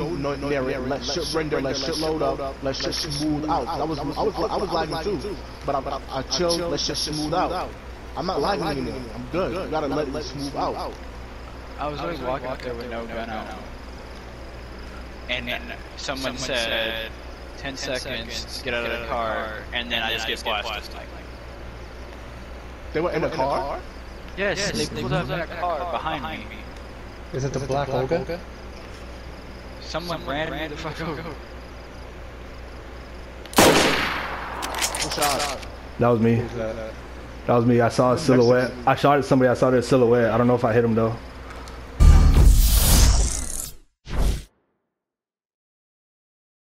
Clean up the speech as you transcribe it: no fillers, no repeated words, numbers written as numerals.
narrate, let shit render, let shit load up, let shit smooth out. I was lagging too, but I chill, let shit smooth out. I'm not lagging anymore. I'm good. You gotta let it smooth out. I was always walking up there with no gun out, and someone said 10 seconds, get out of the car, and then I just get blasted. They were in the car? Yes, they pulled up in a car behind me. Is it the black Olga? Someone ran me the fuck over. That was me. That was me. I saw a silhouette. I shot at somebody. I saw their silhouette. I don't know if I hit him though.